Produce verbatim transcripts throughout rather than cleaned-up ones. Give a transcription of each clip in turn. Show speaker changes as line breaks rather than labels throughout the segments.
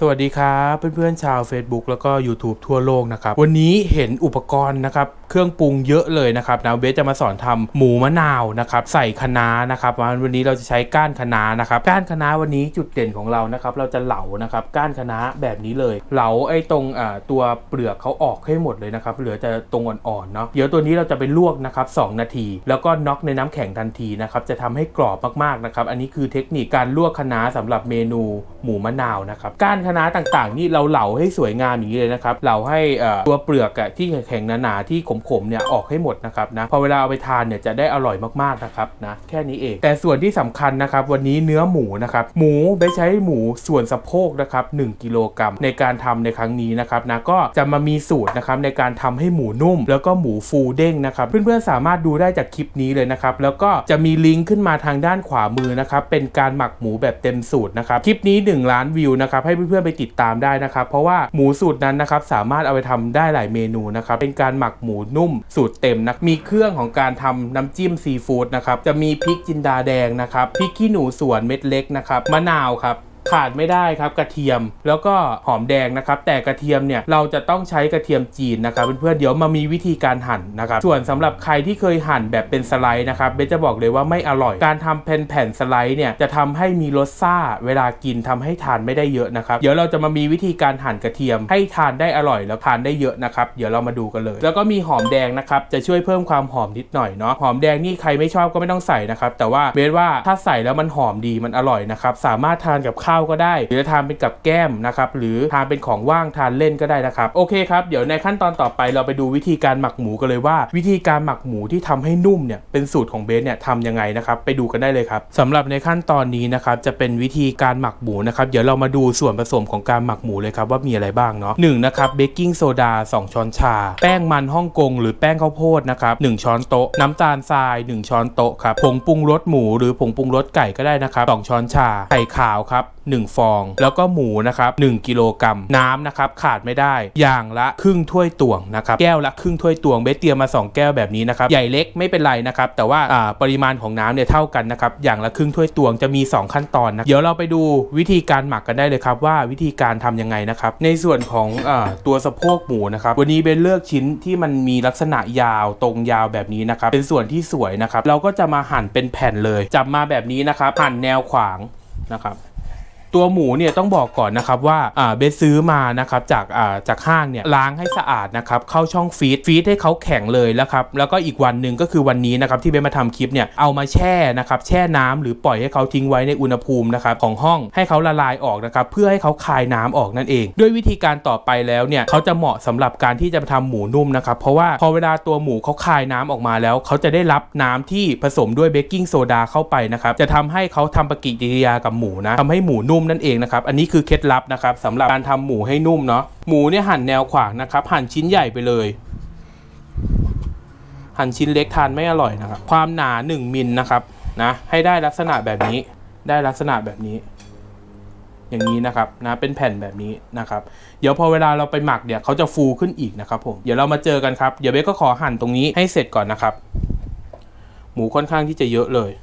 สวัสดีครับเพื่อนๆชาว Facebook แล้วก็ YouTube ทั่วโลกนะครับวันนี้เห็นอุปกรณ์นะครับเครื่องปรุงเยอะเลยนะครับนะเบสจะมาสอนทำหมูมะนาวนะครับใส่คะน้านะครับวันนี้เราจะใช้ก้านคะน้านะครับก้านคะน้าวันนี้จุดเด่นของเรานะครับเราจะเหลานะครับก้านคะน้าแบบนี้เลยเหลาไอ้ตรงอ่าตัวเปลือกเขาออกให้หมดเลยนะครับเหลือจะตรงอ่อนๆเนาะเดี๋ยวตัวนี้เราจะไปลวกนะครับสองนาทีแล้วก็น็อกในน้ำแข็งทันทีนะครับจะทำให้กรอบมากๆนะครับอันนี้คือเทคนิคการลวกคะน้าสำหรับเมนูหมูมะนาวนะครับก้านคะน้าต่างๆนี่เราเหลาให้สวยงามอย่างนี้เลยนะครับเหลาให้ตัวเปลือกที่แข็งๆหนาๆที่ขมๆเนี่ยออกให้หมดนะครับนะพอเวลาเอาไปทานเนี่ยจะได้อร่อยมากๆนะครับนะแค่นี้เองแต่ส่วนที่สำคัญนะครับวันนี้เนื้อหมูนะครับหมูไปใช้หมูส่วนสะโพกนะครับหนึ่งกิโลกรัมในการทำในครั้งนี้นะครับนะก็จะมามีสูตรนะครับในการทำให้หมูนุ่มแล้วก็หมูฟูเด้งนะครับเพื่อนๆสามารถดูได้จากคลิปนี้เลยนะครับแล้วก็จะมีลิงก์ขึ้นมาทางด้านขวามือนะครับเป็นการหมักหมูแบบเต็มสูตรนะครับคลิปนี้หนึ่งล้านวิวนะครับให้เพื่อนๆไปติดตามได้นะครับเพราะว่าหมูสูตรนั้นนะครับสามารถเอาไปทำได้หลายเมนูนะครับเป็นการหมักหมูนุ่มสูตรเต็มนะมีเครื่องของการทำน้ำจิ้มซีฟู้ดนะครับจะมีพริกจินดาแดงนะครับพริกขี้หนูสวนเม็ดเล็กนะครับมะนาวครับขาดไม่ได้ครับกระเทียมแล้วก็หอมแดงนะครับแต่กระเทียมเนี่ยเราจะต้องใช้กระเทียมจีนนะครับเพื่อนๆเดี๋ยวมามีวิธีการหั่นนะครับส่วนสำหรับใครที่เคยหั่นแบบเป็นสไลด์นะครับเบสจะบอกเลยว่าไม่อร่อยการทำแผ่นๆสไลด์เนี่ยจะทำให้มีรสซ่าเวลากินทำให้ทานไม่ได้เยอะนะครับเดี๋ยวเราจะมามีวิธีการหั่นกระเทียมให้ทานได้อร่อยแล้วทานได้เยอะนะครับเดี๋ยวเรามาดูกันเลยแล้วก็มีหอมแดงนะครับจะช่วยเพิ่มความหอมนิดหน่อยเนาะหอมแดงนี่ใครไม่ชอบก็ไม่ต้องใส่นะครับแต่ว่าเบสว่าถ้าใส่แล้วมันหอมดีมันอร่อยนะครับสามารถทานกับข้าวก็ได้หรือทานเป็นกับแก้มนะครับหรือทานเป็นของว่างทานเล่นก็ได้นะครับโอเคครับเดี๋ยวในขั้นตอนต่อไปเราไปดูวิธีการหมักหมูกันเลยว่าวิธีการหมักหมูที่ทำให้นุ่มเนี่ยเป็นสูตรของเบสเนี่ยทำยังไงนะครับไปดูกันได้เลยครับสำหรับในขั้นตอนนี้นะครับจะเป็นวิธีการหมักหมูนะครับเดี๋ยวเรามาดูส่วนผสมของการหมักหมูเลยครับว่ามีอะไรบ้างเนาะหนึ่งนะครับเบกกิ้งโซดาสองช้อนชาแป้งมันฮ่องกงหรือแป้งข้าวโพดนะครับหนึ่งช้อนโต๊ะน้ำตาลทรายหนึ่งช้อนโต๊ะครับผงปรุงรสหมูหรือผงปรุงรสไก่ก็ได้นะครับสองช้อนชาไข่ขาวครับหนึ่งฟองแล้วก็หมูนะครับหนึ่งกิโลกรัมน้ำนะครับขาดไม่ได้อย่างละครึ่งถ้วยตวงนะครับแก้วละครึ่งถ้วยตวงเบสเตรียมมาสองแก้วแบบนี้นะครับใหญ่เล็กไม่เป็นไรนะครับแต่ว่าปริมาณของน้ำเนี่ยเท่ากันนะครับอย่างละครึ่งถ้วยตวงจะมีสองขั้นตอนนะเดี๋ยวเราไปดูวิธีการหมักกันได้เลยครับว่าวิธีการทำยังไงนะครับในส่วนของตัวสะโพกหมูนะครับวันนี้เบสเลือกชิ้นที่มันมีลักษณะยาวตรงยาวแบบนี้นะครับเป็นส่วนที่สวยนะครับเราก็จะมาหั่นเป็นแผ่นเลยจับมาแบบนี้นะครับหั่นแนวขวางนะครับตัวหมูเนี่ยต้องบอกก่อนนะครับว่าอ่าเบสซื้อมานะครับจากอ่าจากห้างเนี่ยล้างให้สะอาดนะครับเข้าช่องฟีดฟีดให้เขาแข็งเลยแล้วครับแล้วก็อีกวันหนึ่งก็คือวันนี้นะครับที่เบสมาทำคลิปเนี่ยเอามาแช่นะครับแช่น้ำหรือปล่อยให้เขาทิ้งไว้ในอุณหภูมินะครับของห้องให้เขาละลายออกนะครับเพื่อให้เขาคายน้ำออกนั่นเองด้วยวิธีการต่อไปแล้วเนี่ยเขาจะเหมาะสำหรับการที่จะทำหมูนุ่มนะครับเพราะว่าพอเวลาตัวหมูเขาคายน้ำออกมาแล้วเขาจะได้รับน้ำที่ผสมด้วยเบกกิ้งโซดาเข้าไปนะครับจะทำให้เขาทำปฏิกิริยากับหมูนะทำให้หมูนุ่มนั่นเองนะครับอันนี้คือเคล็ดลับนะครับสำหรับการทำหมูให้นุ่มเนาะหมูเนี่ยหั่นแนวขวางนะครับหั่นชิ้นใหญ่ไปเลยหั่นชิ้นเล็กทานไม่อร่อยนะครับความหนาหนึ่งมิลนะครับนะให้ได้ลักษณะแบบนี้ได้ลักษณะแบบนี้อย่างนี้นะครับนะเป็นแผ่นแบบนี้นะครับเดี๋ยวพอเวลาเราไปหมักเนี่ยเขาจะฟูขึ้นอีกนะครับผมเดี๋ยวเรามาเจอกันครับเดี๋ยวเบสก็ขอหั่นตรงนี้ให้เสร็จก่อนนะครับหมูค่อนข้างที่จะเยอะเลย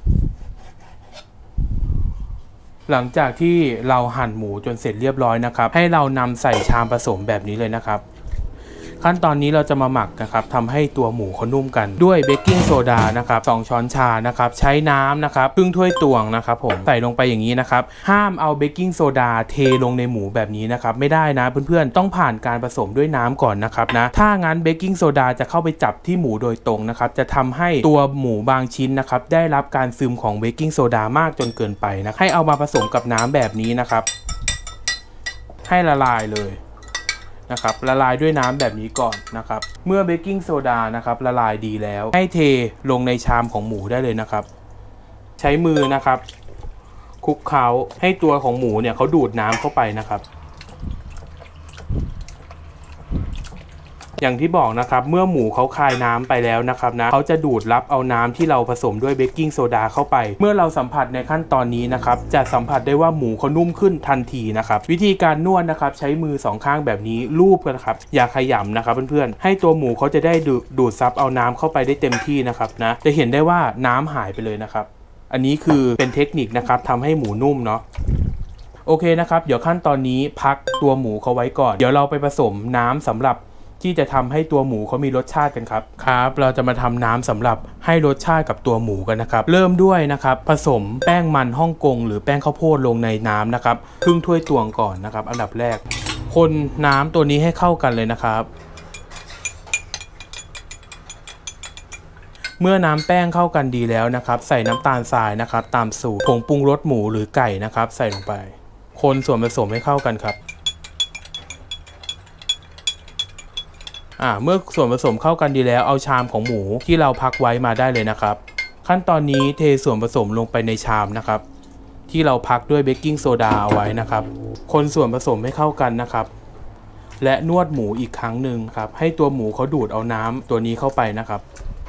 หลังจากที่เราหั่นหมูจนเสร็จเรียบร้อยนะครับให้เรานำใส่ชามผสมแบบนี้เลยนะครับขั้นตอนนี้เราจะมาหมักนะครับทำให้ตัวหมูเขานุ่มกันด้วยเบกกิ้งโซดานะครับสองช้อนชานะครับใช้น้ำนะครับครึ่งถ้วยตวงนะครับผมใส่ลงไปอย่างนี้นะครับห้ามเอาเบกกิ้งโซดาเทลงในหมูแบบนี้นะครับไม่ได้นะเพื่อนๆต้องผ่านการผสมด้วยน้ำก่อนนะครับนะถ้างั้นเบกกิ้งโซดาจะเข้าไปจับที่หมูโดยตรงนะครับจะทำให้ตัวหมูบางชิ้นนะครับได้รับการซึมของเบกกิ้งโซดามากจนเกินไปนะให้เอามาผสมกับน้ำแบบนี้นะครับให้ละลายเลยนะครับละลายด้วยน้ำแบบนี้ก่อนนะครับเมื่อเบกกิ้งโซดานะครับละลายดีแล้วให้เทลงในชามของหมูได้เลยนะครับใช้มือนะครับคลุกเคล้าให้ตัวของหมูเนี่ยเขาดูดน้ำเข้าไปนะครับอย่างที่บอกนะครับเมื่อหมูเขาคายน้ำไปแล้วนะครับนะเขาจะดูดรับเอาน้ำที่เราผสมด้วยเบกกิ้งโซดาเข้าไปเมื่อเราสัมผัสในขั้นตอนนี้นะครับจะสัมผัสได้ว่าหมูเขานุ่มขึ้นทันทีนะครับวิธีการนวดนะครับใช้มือสองข้างแบบนี้ลูบกันครับอย่าขยำนะครับเพื่อนๆให้ตัวหมูเขาจะได้ดูดซับเอาน้ำเข้าไปได้เต็มที่นะครับนะจะเห็นได้ว่าน้ำหายไปเลยนะครับอันนี้คือเป็นเทคนิคนะครับทำให้หมูนุ่มเนาะโอเคนะครับเดี๋ยวขั้นตอนนี้พักตัวหมูเขาไว้ก่อนเดี๋ยวเราไปผสมน้ำสำหรับที่จะทำให้ตัวหมูเขามีรสชาติกันครับครับเราจะมาทำน้ำสำหรับให้รสชาติกับตัวหมูกันนะครับเริ่มด้วยนะครับผสมแป้งมันฮ่องกงหรือแป้งข้าวโพดลงในน้ำนะครับครึ่งถ้วยตวงก่อนนะครับอันดับแรกคนน้ำตัวนี้ให้เข้ากันเลยนะครับเมื่อน้ำแป้งเข้ากันดีแล้วนะครับใส่น้ำตาลทรายนะครับตามสูตรผงปรุงรสหมูหรือไก่นะครับใส่ลงไปคนส่วนผสมให้เข้ากันครับอ่าเมื่อส่วนผสมเข้ากันดีแล้วเอาชามของหมูที่เราพักไว้มาได้เลยนะครับขั้นตอนนี้เทส่วนผสมลงไปในชามนะครับที่เราพักด้วยเบกกิ้งโซดาเอาไว้นะครับคนส่วนผสมให้เข้ากันนะครับและนวดหมูอีกครั้งหนึ่งครับให้ตัวหมูเขาดูดเอาน้ำตัวนี้เข้าไปนะครับ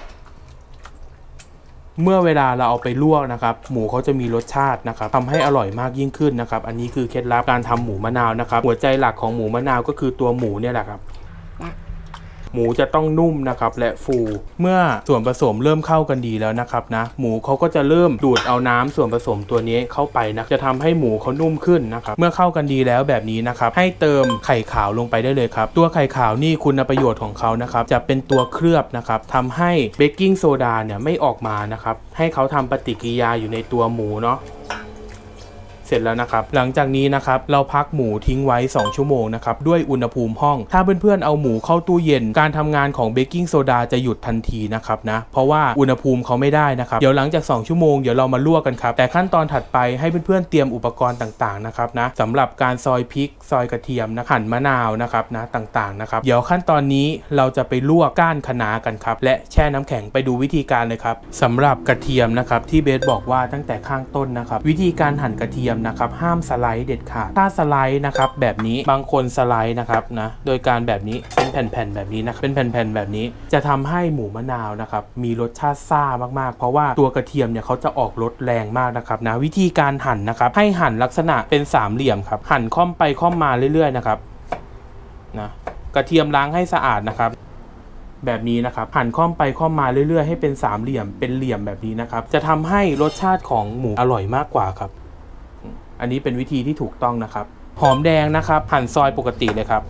เมื่อเวลาเราเอาไปลวกนะครับหมูเขาจะมีรสชาตินะครับทำให้อร่อยมากยิ่งขึ้นนะครับอันนี้คือเคล็ดลับการทำหมูมะนาวนะครับหัวใจหลักของหมูมะนาวก็คือตัวหมูเนี่ยแหละครับหมูจะต้องนุ่มนะครับและฟูเมื่อส่วนผสมเริ่มเข้ากันดีแล้วนะครับนะหมูเขาก็จะเริ่มดูดเอาน้ำส่วนผสมตัวนี้เข้าไปนะจะทำให้หมูเขานุ่มขึ้นนะครับเมื่อเข้ากันดีแล้วแบบนี้นะครับให้เติมไข่ขาวลงไปได้เลยครับตัวไข่ขาวนี่คุณประโยชน์ของเขานะครับจะเป็นตัวเคลือบนะครับทำให้เบกกิ้งโซดาเนี่ยไม่ออกมานะครับให้เขาทำปฏิกิริยาอยู่ในตัวหมูเนาะเสร็จแล้วนะครับหลังจากนี้นะครับเราพักหมูทิ้งไว้สองชั่วโมงนะครับด้วยอุณหภูมิห้องถ้าเพื่อนๆเอาหมูเข้าตู้เย็นการทำงานของเบกกิ้งโซดาจะหยุดทันทีนะครับนะเพราะว่าอุณหภูมิเขาไม่ได้นะครับเดี๋ยวหลังจากสองชั่วโมงเดี๋ยวเรามาลวกกันครับแต่ขั้นตอนถัดไปให้เพื่อนๆเตรียมอุปกรณ์ต่างๆนะครับนะสำหรับการซอยพริกซอยกระเทียมนะหั่นมะนาวนะครับนะต่างๆนะครับเดี๋ยวขั้นตอนนี้เราจะไปลวกก้านคะน้ากันครับและแช่น้ำแข็งไปดูวิธีการเลยครับสำหรับกระเทียมนะครับที่เบสบอกว่าตั้งแต่ข้างต้นนะครับวิธีการหั่นกระเทียมนะครับห้ามสไลด์เด็ดขาดถ้าสไลด์นะครับแบบนี้บางคนสไลด์นะครับนะโดยการแบบนี้เป็นแผ่นๆแบบนี้นะเป็นแผ่นๆแบบนี้จะทำให้หมูมะนาวนะครับมีรสชาติซ่ามากๆเพราะว่าตัวกระเทียมเนี่ยเขาจะออกรสแรงมากนะครับนะวิธีการหั่นนะครับให้หั่นลักษณะเป็นสามเหลี่ยมครับหั่นค่อมไปค่อมมาเรื่อยๆนะครับนะกระเทียมล้างให้สะอาดนะครับแบบนี้นะครับหั่นค่อมไปค่อมมาเรื่อยๆให้เป็นสามเหลี่ยมเป็นเหลี่ยมแบบนี้นะครับจะทำให้รสชาติของหมูอร่อยมากกว่าครับอันนี้เป็นวิธีที่ถูกต้องนะครับหอมแดงนะครับหั่นซอยปกติเลยครับ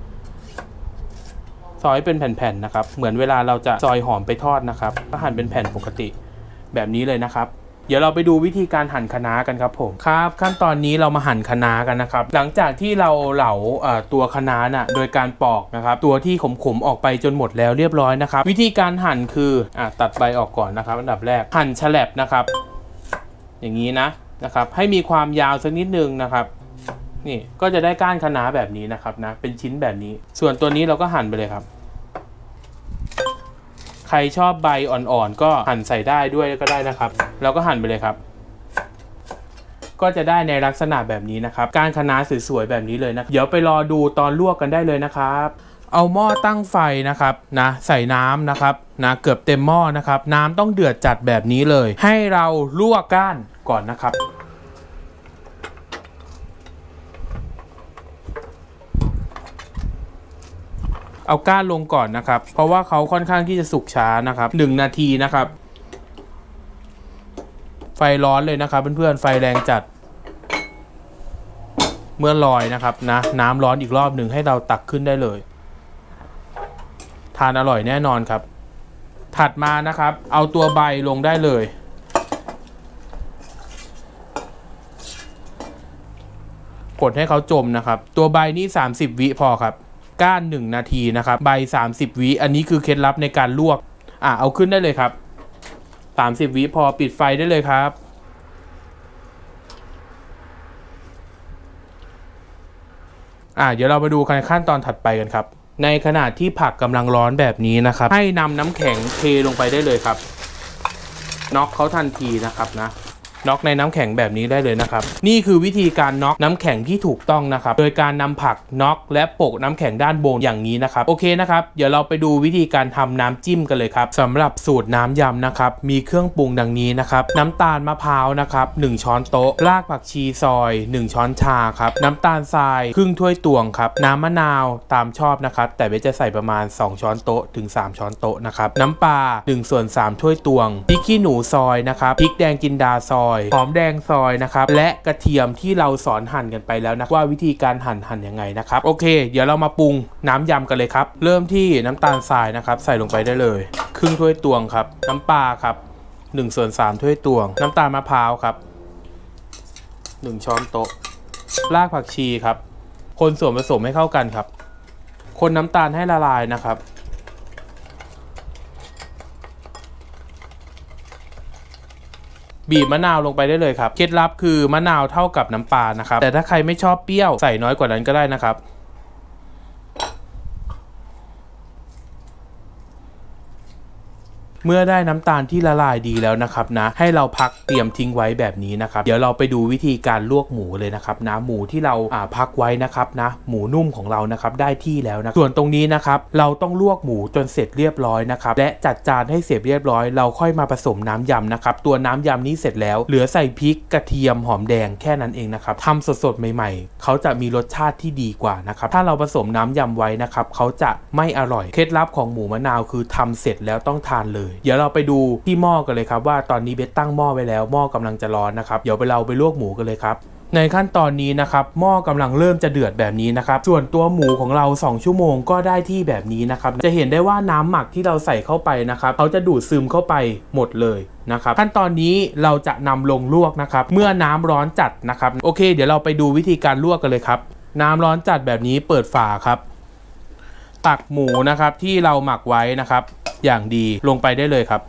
ซอยเป็นแผ่นๆนะครับเหมือนเวลาเราจะซอยหอมไปทอดนะครับก็หั่นเป็นแผ่นปกติแบบนี้เลยนะครับเดี๋ยวเราไปดูวิธีการหั่นคะน้ากันครับผมครับขั้นตอนนี้เรามาหั่นคะน้ากันนะครับหลังจากที่เราเหลาตัวคะน้าน่ะโดยการปอกนะครับตัวที่ขมๆออกไปจนหมดแล้วเรียบร้อยนะครับวิธีการหั่นคืออ่ะตัดใบออกก่อนนะครับอันดับแรกหั่นฉลับนะครับอย่างนี้นะนะครับให้มีความยาวสักนิดนึงนะครับนี่ก็จะได้ก้านคะน้าแบบนี้นะครับนะเป็นชิ้นแบบนี้ส่วนตัวนี้เราก็หั่นไปเลยครับใครชอบใบอ่อนๆก็หั่นใส่ได้ด้วยก็ได้นะครับเราก็หั่นไปเลยครับก็จะได้ในลักษณะแบบนี้นะครับก้านคะน้าสวยๆแบบนี้เลยนะเดี๋ยวไปรอดูตอนลวกกันได้เลยนะครับเอาหม้อตั้งไฟนะครับนะใส่น้ำนะครับนะเกือบเต็มหม้อนะครับน้ำต้องเดือดจัดแบบนี้เลยให้เราลวกก้านก่อนนะครับเอาก้านลงก่อนนะครับเพราะว่าเขาค่อนข้างที่จะสุกช้านะครับหนึ่งนาทีนะครับไฟร้อนเลยนะครับเพื่อนๆไฟแรงจัดเมื่อลอยนะครับนะน้ำร้อนอีกรอบหนึ่งให้เราตักขึ้นได้เลยทานอร่อยแน่นอนครับถัดมานะครับเอาตัวใบลงได้เลยกดให้เขาจมนะครับตัวใบนี่สามสิบวิพอครับก้านหนึ่งนาทีนะครับใบสามสิบวิอันนี้คือเคล็ดลับในการลวกอ่ะเอาขึ้นได้เลยครับสามสิบวิพอปิดไฟได้เลยครับอ่ะเดี๋ยวเรามาดูขั้นตอนถัดไปกันครับในขณะที่ผักกำลังร้อนแบบนี้นะครับให้นำน้ำแข็งเทลงไปได้เลยครับน็อกเขาทันทีนะครับนะน็อกในน้ำแข็งแบบนี้ได้เลยนะครับนี่คือวิธีการน็อกน้ำแข็งที่ถูกต้องนะครับโดยการนำผักน็อกและโปะน้ำแข็งด้านบนอย่างนี้นะครับโอเคนะครับเดี๋ยวเราไปดูวิธีการทำน้ำจิ้มกันเลยครับสำหรับสูตรน้ำยำนะครับมีเครื่องปรุงดังนี้นะครับน้ำตาลมะพร้าวนะครับหนึ่งช้อนโต๊ะรากผักชีซอยหนึ่งช้อนชาครับน้ำตาลทรายครึ่งถ้วยตวงครับน้ำมะนาวตามชอบนะครับแต่เบสจะใส่ประมาณสองช้อนโต๊ะถึงสามช้อนโต๊ะนะครับน้ำปลาหนึ่งส่วนสามถ้วยตวงพริกขี้หนูซอยนะครับพริกแดงจินดาซอยอยหอมแดงซอยนะครับและกระเทียมที่เราสอนหั่นกันไปแล้วนะว่าวิธีการหั่นหั่นยังไงนะครับโอเคเดี๋ยวเรามาปรุงน้ำยำกันเลยครับเริ่มที่น้ำตาลทรายนะครับใส่ลงไปได้เลยครึ่งถ้วยตวงครับน้ำปลาครับหนึ่งส่วนสามถ้วยตวงน้ำตาลมะพร้าวครับหนึ่งช้อนโต๊ะรากผักชีครับคนส่วนผสมให้เข้ากันครับคนน้ำตาลให้ละลายนะครับบีบมะนาวลงไปได้เลยครับเคล็ดลับคือมะนาวเท่ากับน้ำปลานะครับแต่ถ้าใครไม่ชอบเปรี้ยวใส่น้อยกว่านั้นก็ได้นะครับเมื่อได้น้ำตาลที่ละลายดีแล้วนะครับนะให้เราพักเตรียมทิ้งไว้แบบนี้นะครับเดี๋ยวเราไปดูวิธีการลวกหมูเลยนะครับนะหมูที่เราอ่าพักไว้นะครับนะหมูนุ่มของเรานะครับได้ที่แล้วนะส่วนตรงนี้นะครับเราต้องลวกหมูจนเสร็จเรียบร้อยนะครับและจัดจานให้เสร็จเรียบร้อยเราค่อยมาผสมน้ำยำนะครับตัวน้ำยำนี้เสร็จแล้วเหลือใส่พริกกระเทียมหอมแดงแค่นั้นเองนะครับทำสดๆใหม่ๆเขาจะมีรสชาติที่ดีกว่านะครับถ้าเราผสมน้ำยำไว้นะครับเขาจะไม่อร่อยเคล็ดลับของหมูมะนาวคือทำเสร็จแล้วต้องทานเลยเดี๋ยวเราไปดูที่หม้อกันเลยครับว่าตอนนี้เบสตั้งหม้อไว้แล้วหม้อกำลังจะร้อนนะครับเดี๋ยวไปเราไปลวกหมูกันเลยครับในขั้นตอนนี้นะครับหม้อกำลังเริ่มจะเดือดแบบนี้นะครับส่วนตัวหมูของเราสองชั่วโมงก็ได้ที่แบบนี้นะครับจะเห็นได้ว่าน้ำหมักที่เราใส่เข้าไปนะครับเขาจะดูดซึมเข้าไปหมดเลยนะครับขั้นตอนนี้เราจะนำลงลวกนะครับเมื่อน้ำร้อนจัดนะครับโอเคเดี๋ยวเราไปดูวิธีการลวกกันเลยครับน้ำร้อนจัดแบบนี้เปิดฝาครับตักหมูนะครับที่เราหมักไว้นะครับอย่างดีลงไปได้เลยครับ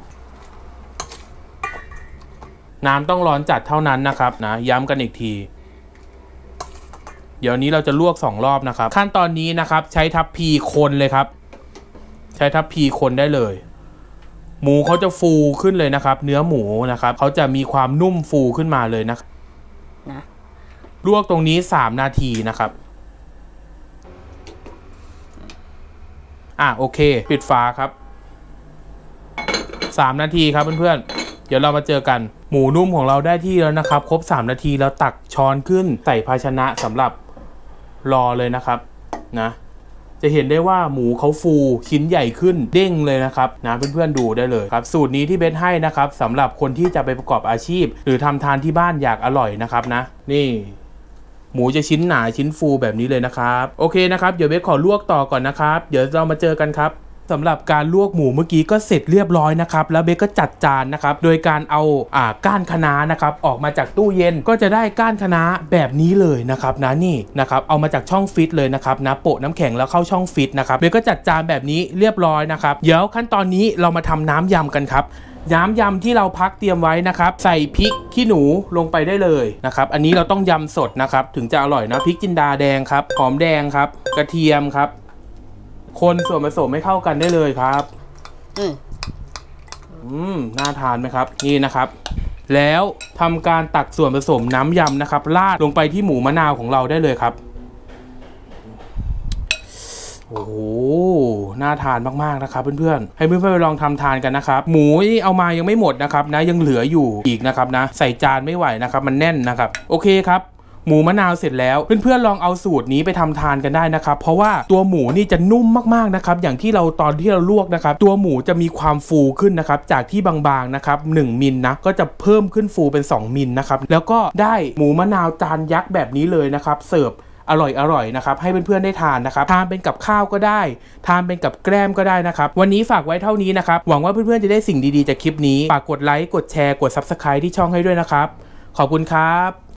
น้ำต้องร้อนจัดเท่านั้นนะครับนะย้ำกันอีกทีเดี๋ยวนี้เราจะลวกสองรอบนะครับขั้นตอนนี้นะครับใช้ทัพพีคนเลยครับใช้ทัพพีคนได้เลยหมูเขาจะฟูขึ้นเลยนะครับเนื้อหมูนะครับเขาจะมีความนุ่มฟูขึ้นมาเลยนะครับนะลวกตรงนี้สามนาทีนะครับอ่ะโอเคปิดฝาครับสามนาทีครับเพื่อนๆเดี๋ยวเรามาเจอกันหมูนุ่มของเราได้ที่แล้วนะครับครบสามนาทีแล้วตักช้อนขึ้นใส่ภาชนะสำหรับรอเลยนะครับนะจะเห็นได้ว่าหมูเขาฟูชิ้นใหญ่ขึ้นเด้งเลยนะครับนะเพื่อนๆดูได้เลยครับสูตรนี้ที่เบสให้นะครับสำหรับคนที่จะไปประกอบอาชีพหรือทำทานที่บ้านอยากอร่อยนะครับนะนี่หมูจะชิ้นหนาชิ้นฟูแบบนี้เลยนะครับโอเคนะครับเดี๋ยวเบสขอลวกต่อก่อนนะครับเดี๋ยวเรามาเจอกันครับสำหรับการลวกหมูเมื่อกี้ก็เสร็จเรียบร้อยนะครับแล้วเบสก็จัดจานนะครับโดยการเอาอ่าก้านคะน้านะครับออกมาจากตู้เย็นก็จะได้ก้านคะน้าแบบนี้เลยนะครับนะนี่นะครับเอามาจากช่องฟิตเลยนะครับนะโปะน้ำแข็งแล้วเข้าช่องฟิตนะครับเบสก็จัดจานแบบนี้เรียบร้อยนะครับเดี๋ยวขั้นตอนนี้เรามาทำน้ำยำกันครับน้ำยำที่เราพักเตรียมไว้นะครับใส่พริกขี้หนูลงไปได้เลยนะครับอันนี้เราต้องยำสดนะครับถึงจะอร่อยนะพริกจินดาแดงครับหอมแดงครับกระเทียมครับคนส่วนผสมให้เข้ากันได้เลยครับอืมอืมน่าทานไหมครับนี่นะครับแล้วทำการตักส่วนผสมน้ำยำนะครับราดลงไปที่หมูมะนาวของเราได้เลยครับโอ้โหน่าทานมากๆนะครับเพื่อนๆให้เพื่อนๆไปลองทำทานกันนะครับหมูที่เอามายังไม่หมดนะครับนะยังเหลืออยู่อีกนะครับนะใส่จานไม่ไหวนะครับมันแน่นนะครับโอเคครับหมูมะนาวเสร็จแล้วเพื่อนๆลองเอาสูตรนี้ไปทำทานกันได้นะครับเพราะว่าตัวหมูนี่จะนุ่มมากๆนะครับอย่างที่เราตอนที่เราลวกนะครับตัวหมูจะมีความฟูขึ้นนะครับจากที่บางๆนะครับหนึ่งมิลนะก็จะเพิ่มขึ้นฟูเป็นสองมิลนะครับแล้วก็ได้หมูมะนาวจานยักษ์แบบนี้เลยนะครับเสิร์ฟอร่อยอร่อยนะครับให้เพื่อนๆได้ทานนะครับทานเป็นกับข้าวก็ได้ทานเป็นกับแกล้มก็ได้นะครับวันนี้ฝากไว้เท่านี้นะครับหวังว่าเพื่อนๆจะได้สิ่งดีๆจากคลิปนี้ฝากกดไลค์กดแชร์กด ซับสไครบ์ ที่ช่องให้ด้วยนะครับขอบคุณครับ